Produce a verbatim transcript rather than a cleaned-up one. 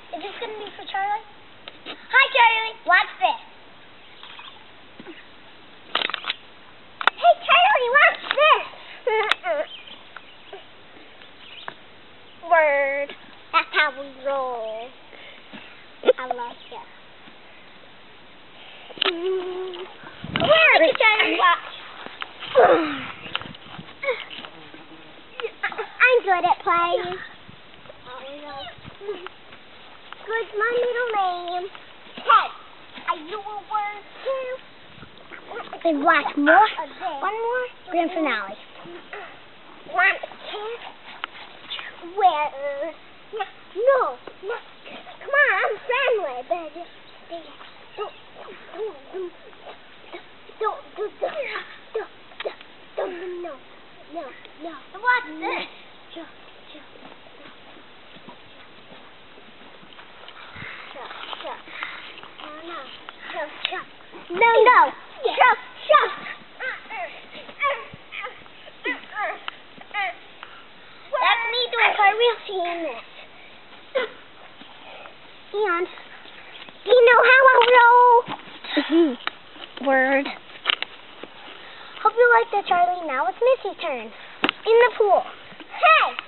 Is this going to be for Charlie? Hi, Charlie. Watch this. Hey, Charlie, watch this. Word. That's how we roll. I like it. Where is Charlie? Watch. I'm good at playing. What's my middle name? Hey, are you a word too? And watch more. One more. Grand finale. One, two. Where? No, no. Come on, I'm friendly, baby. Don't, don't, don't, don't, don't, don't, no, no, no. What's this? No, no. Shut, shut. That's me doing cartwheels seeing this. And do you know how I roll? Word. Hope you like that, Charlie. Now it's Missy's turn. In the pool. Hey!